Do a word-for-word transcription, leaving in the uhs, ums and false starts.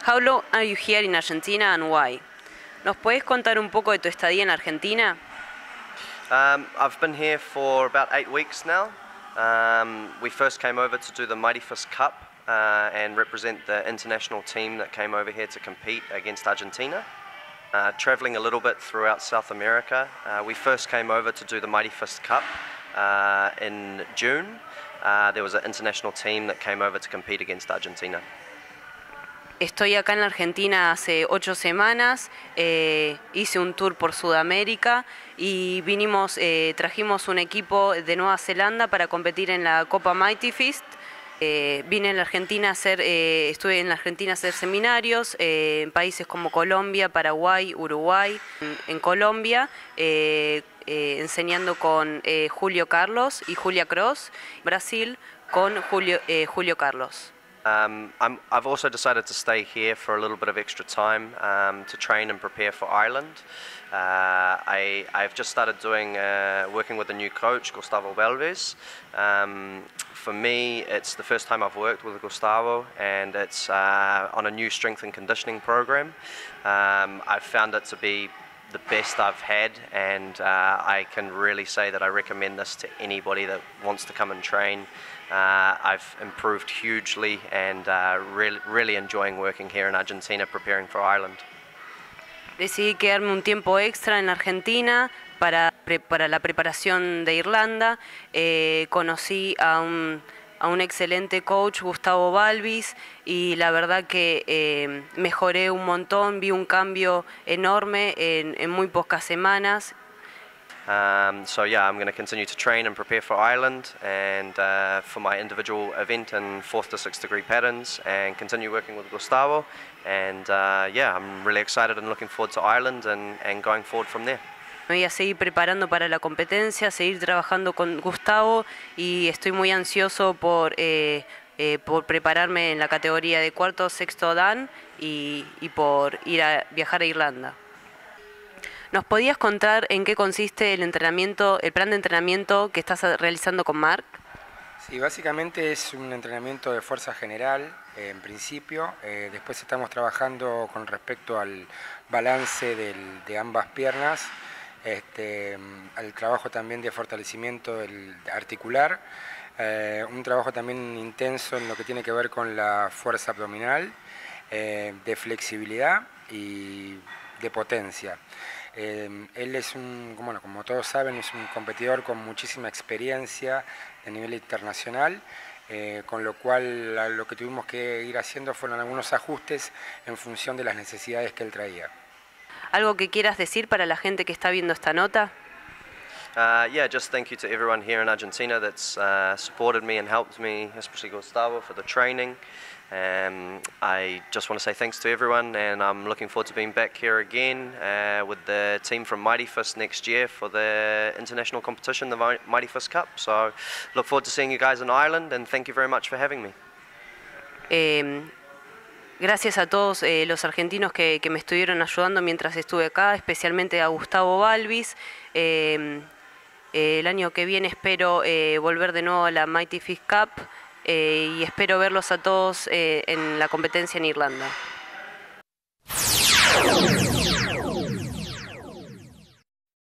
How long are you here in Argentina and why? ¿Nos puedes contar un poco de tu estadía en Argentina? Um, I've been here for about eight weeks now. Um, we first came over to do the Mighty Fist Cup uh, and represent the international team that came over here to compete against Argentina. Uh, traveling a little bit throughout South America. Uh, we first came over to do the Mighty Fist Cup uh, in June. Uh, there was an international team that came over to compete against Argentina. Estoy acá en la Argentina hace ocho semanas, eh, hice un tour por Sudamérica y vinimos, eh, trajimos un equipo de Nueva Zelanda para competir en la Copa Mighty Fist. Eh, vine en la Argentina a hacer, eh, estuve en la Argentina a hacer seminarios eh, en países como Colombia, Paraguay, Uruguay. En, en Colombia eh, eh, enseñando con eh, Julio Carlos y Julia Cross. Brasil con Julio, eh, Julio Carlos. Um, I'm, I've also decided to stay here for a little bit of extra time um, to train and prepare for Ireland. Uh, I, I've just started doing, uh, working with a new coach, Gustavo Belvez. Um, for me, it's the first time I've worked with Gustavo, and it's uh, on a new strength and conditioning program. Um, I've found it to be the best I've had, and uh, I can really say that I recommend this to anybody that wants to come and train. Uh, I've improved hugely and uh, really, really enjoying working here in Argentina preparing for Ireland. Decidí quedarme un tiempo extra en Argentina para, para la preparación de Irlanda. Eh, conocí a un, a un excelente coach, Gustavo Balvis, y la verdad que eh, mejoré un montón, vi un cambio enorme en, en muy pocas semanas. Um, so yeah, I'm going to continue to train and prepare for Ireland and uh, for my individual event in fourth to sixth degree patterns, and continue working with Gustavo. And uh, yeah, I'm really excited and looking forward to Ireland and, and going forward from there. Me voy a seguir preparando para la competencia, seguir trabajando con Gustavo, y estoy muy ansioso por, eh, eh, por prepararme en la categoría de cuarto, sexto Dan y, y por ir a viajar a Irlanda. ¿Nos podías contar en qué consiste el entrenamiento, el plan de entrenamiento que estás realizando con Mark? Sí, básicamente es un entrenamiento de fuerza general, eh, en principio. Eh, después estamos trabajando con respecto al balance del, de ambas piernas, este, al trabajo también de fortalecimiento del articular, eh, un trabajo también intenso en lo que tiene que ver con la fuerza abdominal, eh, de flexibilidad y de potencia. Eh, él es un, bueno, como todos saben, es un competidor con muchísima experiencia a nivel internacional, eh, con lo cual lo que tuvimos que ir haciendo fueron algunos ajustes en función de las necesidades que él traía. ¿Algo que quieras decir para la gente que está viendo esta nota? Uh, yeah, just thank you to everyone here in Argentina that's uh, supported me and helped me, especially Gustavo, for the training. Um, I just want to say thanks to everyone, and I'm looking forward to being back here again uh, with the team from Mighty Fist next year for the international competition, the Mighty Fist Cup. So look forward to seeing you guys in Ireland, and thank you very much for having me. Eh, gracias a todos eh, los argentinos que, que me estuvieron ayudando mientras estuve acá, especialmente a Gustavo Balvis. Eh, eh, el año que viene espero eh, volver de nuevo a la Mighty Fist Cup. Eh, y espero verlos a todos eh, en la competencia en Irlanda.